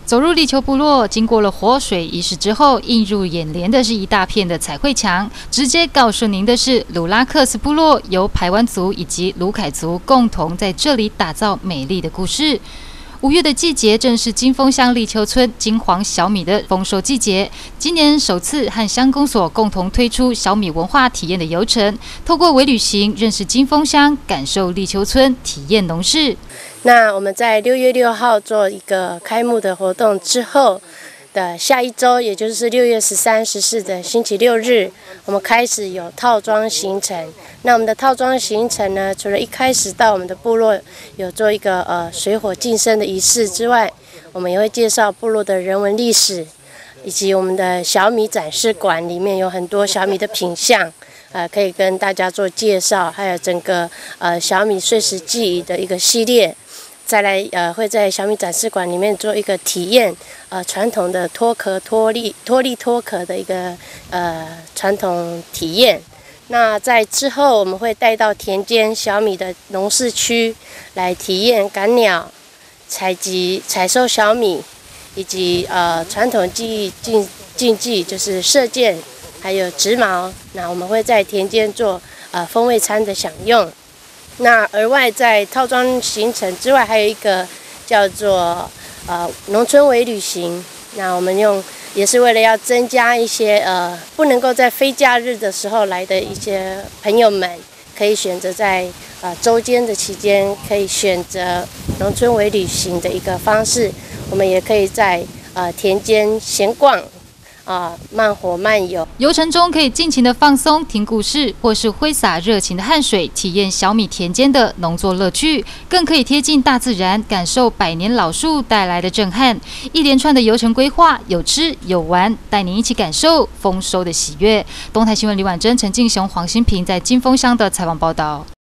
走入立秋部落，经过了活水仪式之后，映入眼帘的是一大片的彩绘墙。直接告诉您的是，鲁拉克斯部落由排湾族以及鲁凯族共同在这里打造美丽的故事。5月的季节正是金峰乡立秋村金黄小米的丰收季节。今年首次和乡公所共同推出小米文化体验的游程，透过微旅行认识金峰乡，感受立秋村，体验农事。 那我们在6月6号做一个开幕的活动之后的下一周，也就是6月13、14的星期六日，我们开始有套装行程。那我们的套装行程呢，除了一开始到我们的部落有做一个水火净身的仪式之外，我们也会介绍部落的人文历史，以及我们的小米展示馆里面有很多小米的品项。可以跟大家做介绍，还有整个小米碎石记忆的一个系列。再来会在小米展示馆里面做一个体验，传统的脱粒脱壳的一个传统体验。那在之后我们会带到田间小米的农事区来体验赶鸟、采收小米，以及传统竞技就是射箭，还有织毛。那我们会在田间做风味餐的享用。那额外在套装行程之外，还有一个叫做农村微旅行。那我们也是为了要增加一些不能够在非假日的时候来的一些朋友们，可以选择在周间的期间，可以选择农村微旅行的一个方式。我们也可以在田间闲逛。慢活慢游， 游程中可以尽情的放松、听故事，或是挥洒热情的汗水，体验小米田间的农作乐趣，更可以贴近大自然，感受百年老树带来的震撼。一连串的游程规划，有吃有玩，带您一起感受丰收的喜悦。东台新闻李婉珍、陈敬雄、黄新平在金峰乡的采访报道。